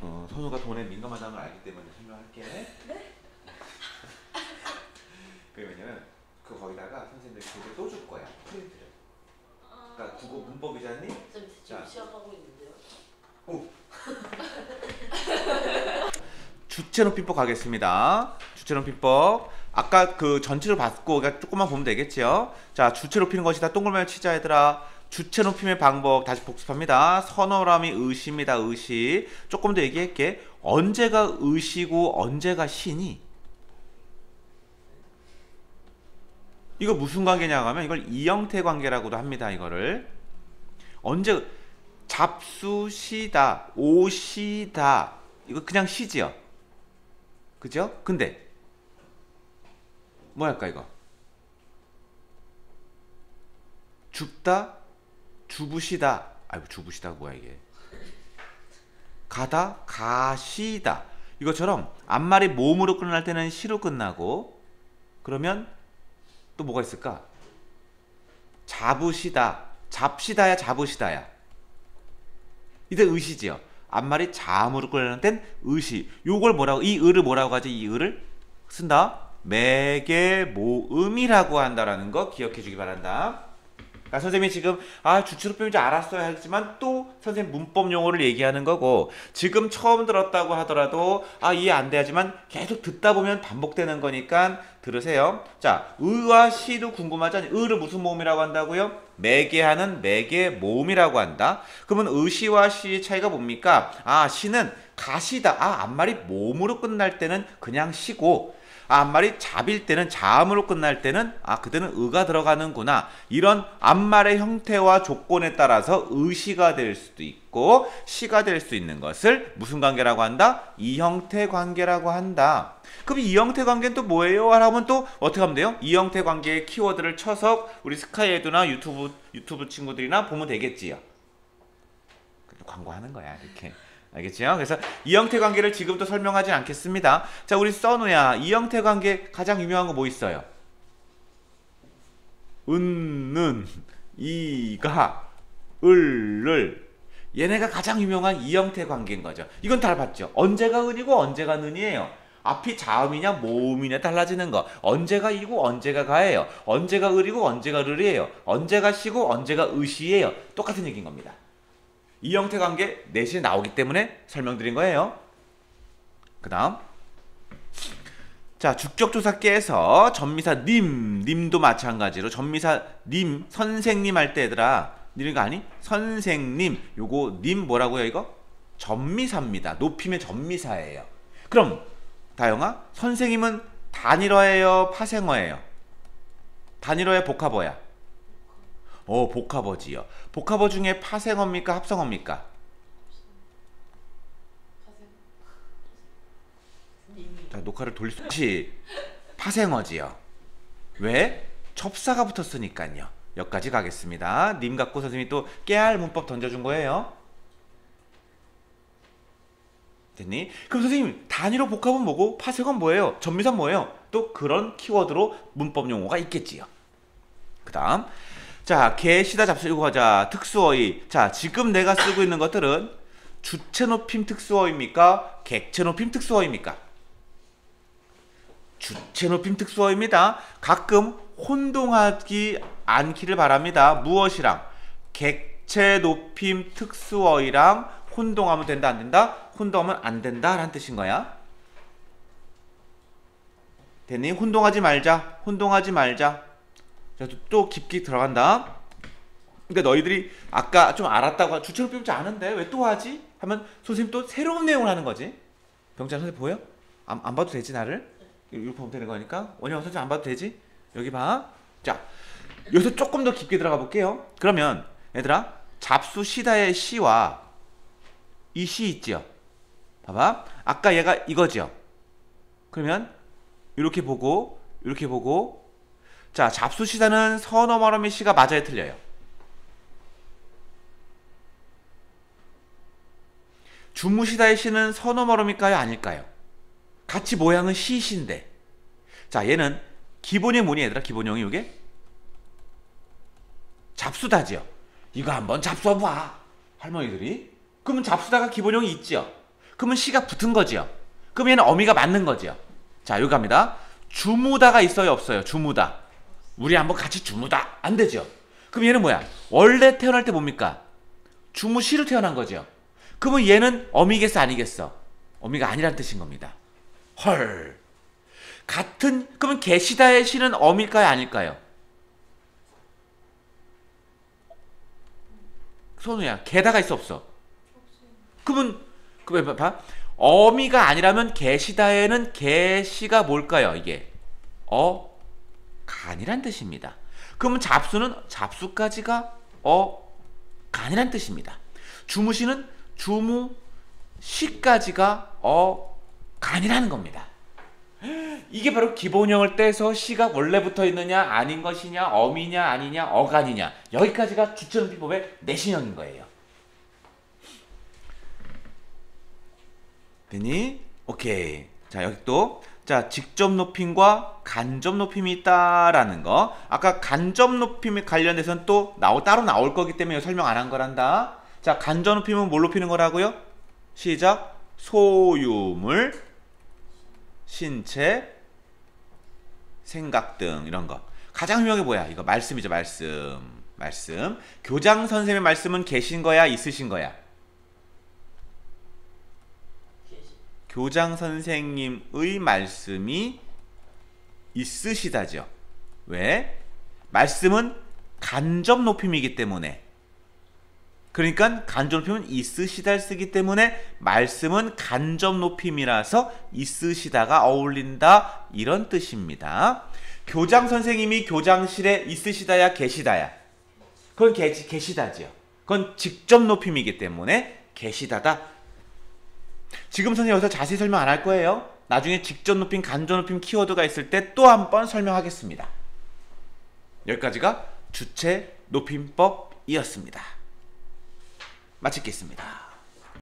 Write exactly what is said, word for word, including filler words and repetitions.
어, 선우가 돈에 민감하다는 걸 알기 때문에 설명할게. 네? 그게 왜냐면 그 거기다가 선생님들 교재 또 줄 거야. 프린트를. 그러니까 국어 문법이잖니? 쌤 지금 시작하고 있는데요. 오. 주체논필법 가겠습니다. 주체논필법. 아까 그 전체를 봤고 그러니까 조금만 보면 되겠죠. 자, 주체 높이는 것이다. 동글만 치자 얘들아. 주체 높임의 방법 다시 복습합니다. 서너람이 의시입니다. 의시. 조금 더 얘기할게. 언제가 의시고 언제가 시니? 이거 무슨 관계냐 하면 이걸 이형태 관계라고도 합니다. 이거를. 언제 잡수시다, 오시다. 이거 그냥 시지요. 그죠? 근데 뭐 할까 이거? 죽다, 주부시다. 아이고 주부시다 뭐야 이게? 가다, 가시다. 이것처럼 앞말이 몸으로 끝날 때는 시로 끝나고 그러면 또 뭐가 있을까? 잡으시다, 잡시다야 잡으시다야. 이때 의시지요. 앞말이 자음으로 끝나는 땐 의시. 요걸 뭐라고, 이 의를 뭐라고 하지? 이 의를 쓴다. 매개 모음이라고 한다라는 거 기억해 주기 바란다. 그러니까 선생님이 지금 아 주체롭힘인지 알았어야 했지만 또 선생님 문법 용어를 얘기하는 거고, 지금 처음 들었다고 하더라도 아 이해 안 돼야지만 계속 듣다 보면 반복되는 거니까 들으세요. 자, 의와 시도 궁금하잖아요. 의를 무슨 모음이라고 한다고요? 매개하는 매개 모음이라고 한다. 그러면 의시와 시의 차이가 뭡니까? 아 시는 가시다. 아 앞말이 모음으로 끝날 때는 그냥 시고, 아, 앞말이 잡일 때는 자음으로 끝날 때는 아 그때는 의가 들어가는구나. 이런 앞말의 형태와 조건에 따라서 의시가 될 수도 있고 시가 될 수 있는 것을 무슨 관계라고 한다? 이형태 관계라고 한다. 그럼 이형태 관계는 또 뭐예요? 하면 또 어떻게 하면 돼요? 이형태 관계의 키워드를 쳐서 우리 스카이에듀나 유튜브 유튜브 친구들이나 보면 되겠지요. 광고하는 거야 이렇게. 알겠죠? 그래서 이형태 관계를 지금부터 설명하진 않겠습니다. 자, 우리 써누야. 이형태 관계 가장 유명한 거 뭐 있어요? 은는, 이가, 을을. 얘네가 가장 유명한 이형태 관계인 거죠. 이건 다 봤죠? 언제가 은이고 언제가 는이에요. 앞이 자음이냐 모음이냐 달라지는 거. 언제가 이고 언제가 가예요. 언제가 을이고 언제가 르이에요. 언제가 시고 언제가 의시예요. 똑같은 얘기인 겁니다. 이 형태 관계 내신에 나오기 때문에 설명드린 거예요. 그 다음 자, 주격조사 깨서 전미사 님, 님도 마찬가지로 전미사 님, 선생님 할 때 얘들아, 이런 거 아니? 선생님, 요거 님 뭐라고요 이거? 전미사입니다. 높임의 전미사예요. 그럼 다영아, 선생님은 단일어예요 파생어예요? 단일어야 복합어야? 어, 복합어지요. 복합어 중에 파생어입니까 합성어입니까? 자, 녹화를 돌릴 수 없이 파생어지요. 왜? 접사가 붙었으니까요. 여기까지 가겠습니다. 님 갖고 선생님이 또 깨알 문법 던져준 거예요. 됐니? 그럼 선생님 단일어 복합은 뭐고 파생어는 뭐예요? 전미사는 뭐예요? 또 그런 키워드로 문법 용어가 있겠지요. 그 다음 자, 개시다 잡수고 가자. 특수어휘. 자, 지금 내가 쓰고 있는 것들은 주체높임 특수어휘입니까? 객체높임 특수어휘입니까? 주체높임 특수어휘입니다. 가끔 혼동하지 않기를 바랍니다. 무엇이랑? 객체높임 특수어휘랑 혼동하면 된다 안 된다? 혼동하면 안 된다 라는 뜻인 거야. 됐니? 혼동하지 말자. 혼동하지 말자. 또 깊게 들어간다. 그러니까 너희들이 아까 좀 알았다고 주체높임 좀 아는데 왜 또 하지? 하면 선생님 또 새로운 내용을 하는 거지. 병찬 선생님 보여? 안, 안 봐도 되지 나를? 이렇게 보면 되는 거니까. 원영 선생님 안 봐도 되지? 여기 봐. 자, 여기서 조금 더 깊게 들어가 볼게요. 그러면 얘들아, 잡수시다의 시와 이 시 있죠? 봐봐. 아까 얘가 이거죠? 그러면 이렇게 보고 이렇게 보고 자, 잡수시다는 선어 말음의 시가 맞아요 틀려요? 주무시다의 시는 선어 말음일까요 아닐까요? 같이 모양은 시신데. 자, 얘는 기본형 뭐니 얘들아? 기본형이 이게 잡수다지요. 이거 한번 잡숴봐 할머니들이. 그러면 잡수다가 기본형이 있죠. 그러면 시가 붙은 거지요. 그럼 얘는 어미가 맞는 거지요. 자, 여기 갑니다. 주무다가 있어요, 없어요? 주무다. 우리 한번 같이 주무다. 안 되죠. 그럼 얘는 뭐야? 원래 태어날 때 뭡니까? 주무시로 태어난 거죠. 그러면 얘는 어미겠어, 아니겠어? 어미가 아니란 뜻인 겁니다. 헐. 같은, 그러면 계시다의 시는 어밀까요, 아닐까요? 선우야, 게다가 있어, 없어? 그러면, 그, 봐. 어미가 아니라면 계시다에는 계시가 뭘까요, 이게? 어, 간이란 뜻입니다. 그러면 잡수는 잡수까지가 어, 간이란 뜻입니다. 주무시는 주무, 시까지가 어, 간이라는 겁니다. 이게 바로 기본형을 떼서 시가 원래 붙어 있느냐, 아닌 것이냐, 어미냐, 아니냐, 어간이냐. 여기까지가 주체논피법의 내신형인 거예요. 됐니? 오케이. 자, 여기 또. 자, 직접 높임과 간접 높임이 있다라는 거. 아까 간접 높임에 관련돼서는 또 나오, 따로 나올 거기 때문에 설명 안 한 거란다. 자, 간접 높임은 뭘 높이는 거라고요? 시작. 소유물, 신체, 생각 등 이런 거. 가장 유명한 게 뭐야? 이거 말씀이죠, 말씀. 말씀. 교장 선생님의 말씀은 계신 거야, 있으신 거야? 교장 선생님의 말씀이 있으시다죠. 왜? 말씀은 간접 높임이기 때문에. 그러니까 간접 높임은 있으시다를 쓰기 때문에 말씀은 간접 높임이라서 있으시다가 어울린다, 이런 뜻입니다. 교장 선생님이 교장실에 있으시다야, 계시다야? 그건 계, 계시다죠. 그건 직접 높임이기 때문에 계시다다. 지금 선생님 여기서 자세히 설명 안 할 거예요. 나중에 직접 높임, 간접 높임 키워드가 있을 때 또 한 번 설명하겠습니다. 여기까지가 주체 높임법이었습니다. 마치겠습니다.